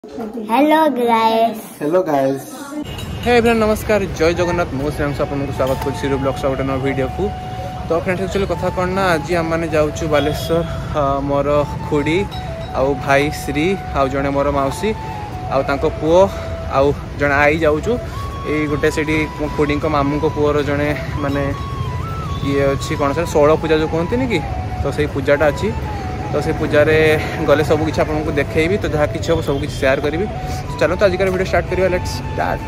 Hello guys hey everyone नमस्कार जय जगन्नाथ मो श्रेयांश आपको स्वागत कर सिरो ब्लॉग्स गोटे नया वीडियो को। तो फ्रेंड्स एक्चुअली कथा कौन ना आज आम मैंने जाऊँ बालेश्वर मोर खुड़ी आउ भाई श्री आउ जड़े मोर मौसी आउ पुओ आउ जड़े आई जाऊँ ये गोटे से मो खुड़ी मामू को पुओर जड़े माने ये अच्छी कौन सर षोल पूजा जो कहते कि तो से पूजाटा अच्छी तो से पूजा रे गले सब किसी आपको देखी तो जहाँ किसी हम सब किसी शेयर करी। चलो तो आजिकार वीडियो स्टार्ट करिए। Let's start.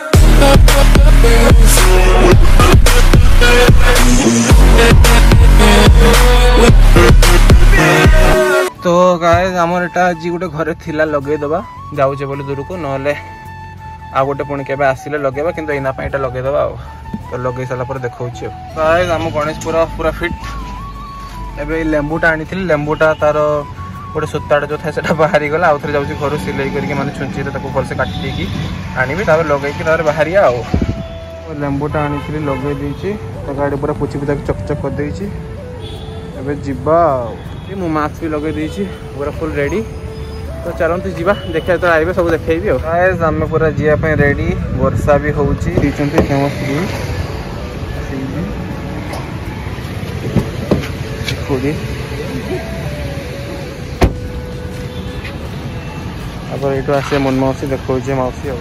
तो गाइस आमर एटा आज गोटे घरे थिला लगे दबा जाऊचे बोले दूर को नहले आ गोटे पुणी केबे आसिले लगेबा किंतु एना पे एटा लगे दबा तो लगे साला पर देखौछि। गाइस आम गणेश पूरा फिट एबे लेंबूटा आनी लेंबूटा तार गोटे सूताटा जो था सेटा बाहरी गला आउ थे जाऊँ घर सिलाई करके माने छुंची भलसे काटी देकी आनी तार लगे बाहरी आ लेंबूटा आनी लगे देची तो गाड़ी पूरा पोछी पुछा चकचक कर देची एबे जीवा मो मास्क भी लगे देची पूरा फुल रेडी। तो चलते जीवा देखा तो आइबे सब देखैबी। गाइस आमे पूरा जिया पे रेडी वर्षा भी होउची दीचंती फेमस खुड़ी अब ये आसे मन मौसी देखा मौसी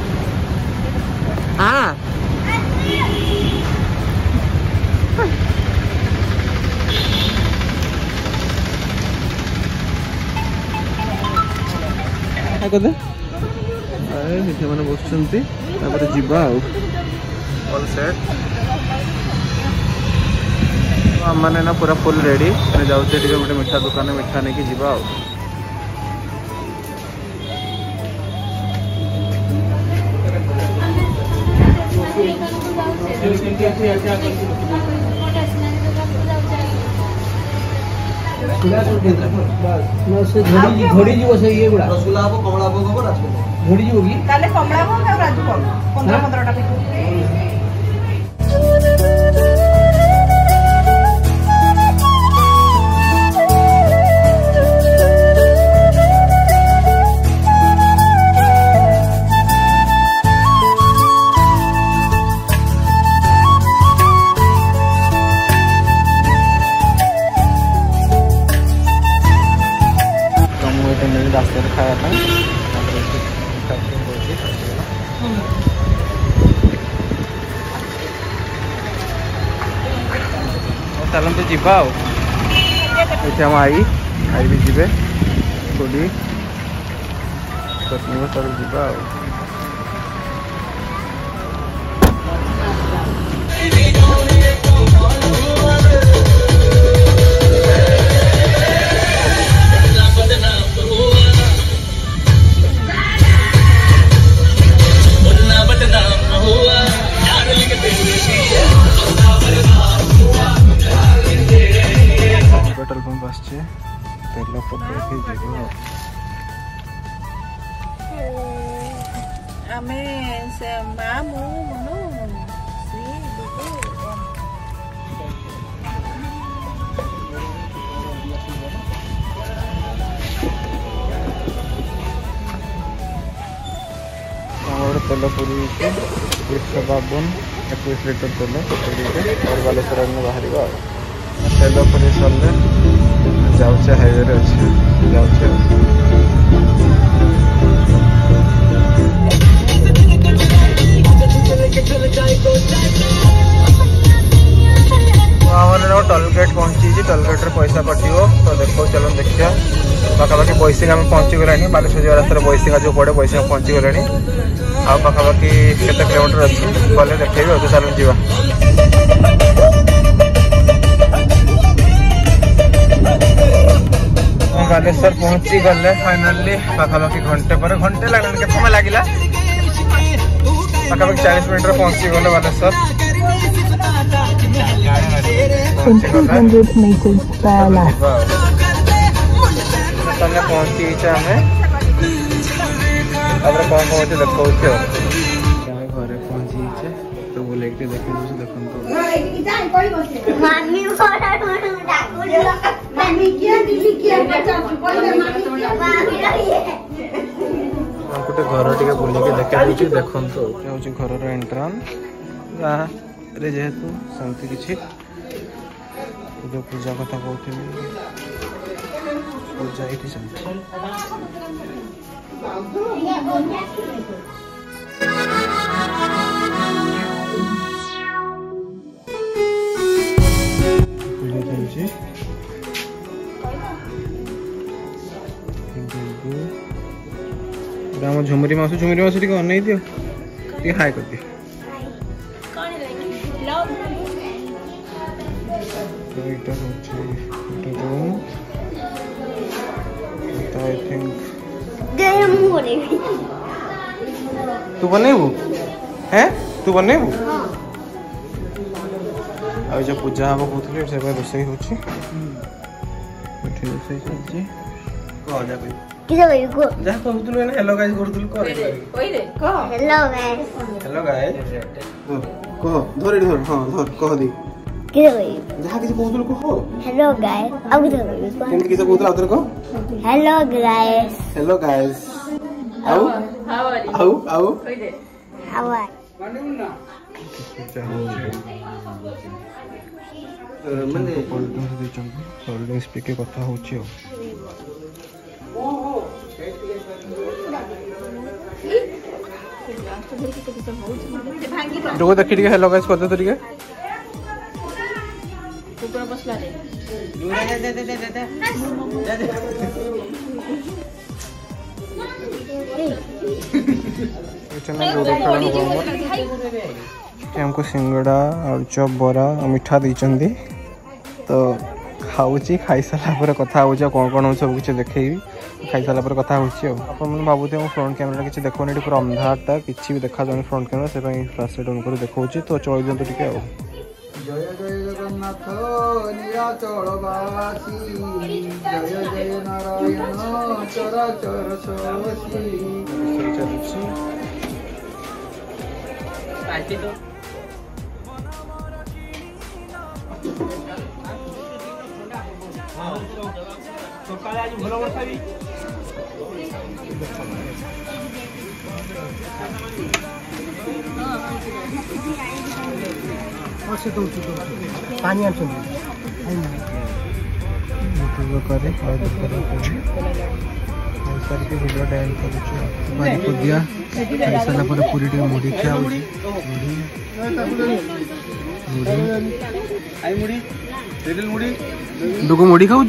हाँ मैंने बसुँच जीवा ऑल सेट मैंने ना पूरा फुल रेडी मैं जाऊँ गोटे मिठा दुकान मिठा नहीं कि जीवा घोड़ी जीव से ये गुड़ा रसगुल्ला हबो कमला हबो गोबर रसगुल्ला घोड़ी जीव की काले कमला हबो और राजू को 15 टा पिक रास्ते खाया था चलते जीवा हम आई भी जीवे खुड़ी चटनी जीवा पेट्रोल पंप आसचे तेल पकड़े जीव आमे से मामू मनु सी दुगो तेल पूरी 152 21 लिटर तेल और बालेश्वर में बाहर तेल पूरी सरले जाऊे हाईवे अच्छे जाऊे टोलगेट पहुंची टोलगेट पैसा कटो तो देखो चलो देखिए पाखापाखि बैसिंगा में पहुंची गलानी बालेश्वर रास्तार बैसिंगा जो पड़े बैसिंगा पहुंची गलानी आ पाखापाखि केते किलोमीटर अच्छी गले देखेबी तो चलो जीवा। बालेश्वर पहुंची गले फाइनाली पाखापाखि घंटे पर घंटे लगे के समय लगे पाखापाखि 40 मिनट पहुंची गले बालेश्वर 200 meters per left. पहुंची आम कौन कौन देखा घरे पहुंची तो बोले देख गोटे घर टे बुलिक देखा देखते हूँ घर एंट्रांस गाँव जेहेतु सेमती किसी जो पूजा कथा कहते पूजा ये सेमती झुमरी मासु टे अन दियो टे हाय कर दियो आई थिंक तू बनेबू हैं तू बनेबू आ जो पूजा हम कहते से रोषे हो रोषे चलती हेलो गाइस हेलो गाइस कह धर धर हां धर कह दे जहा किसी कहतुल कह हेलो गाइस अब केमति किसी कहतुल आतर कह हेलो गाइस आओ आओ कह दे हाउ आर माने पॉलिटिक्स दे चंदी होल्डिंग स्पीक के कथा होची हो जो देखि ठीक हेलो गाइस करते तरीके ऊपर बसला रे हमको सिंगड़ा आलुचप बरा मिठा दी तो खाऊची खाई सारा कथा हो कौन कौन हो सब किसी देखी खाई सारा कथा हो भावुथे मो फ्रंट कैमेरा किसी देखो पूरा अंधारटा किसी भी देखा जाए फ्रंट कैमेरा से फ्लैश लाइट ऑन कर देखा तो चल दिखाँ टे जय जय जगन्नाथ नीलाचलवासी जय जय नारायण चराचर पानी भिडियो डांस दिया खाई सारा पूरी टे मुड़ी खिया दुगो मुड़ी खाऊ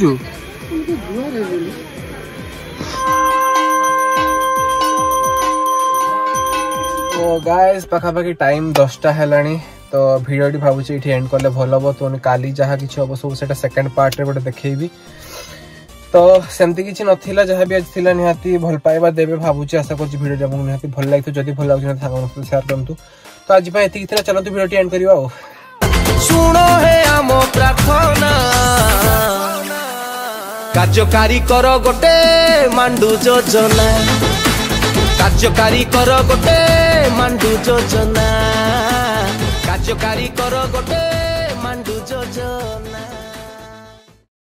तो गाइस पाखापाखि टाइम 10टा है तो भिडियो भावुची एंड कले भल हम तो काली जहाँ कि हम सब से सेकेंड पार्ट रे देखी तो सेमती किसी नाला जहाँ भी आज थी निहाती भल पाइबा देवे भावुची आशा कर भिडियो निहाती भल लगी जदि भल लगे सेयार करूँ तो आज ये चलते भिडियो एंड करवा सुनो हे आम प्रार्थना कार्यकारी कर गोटे मांडू योजना कार्यकारी कर गोटे मांडू योजना कार्यकारी कर गोटे मांडू योजना।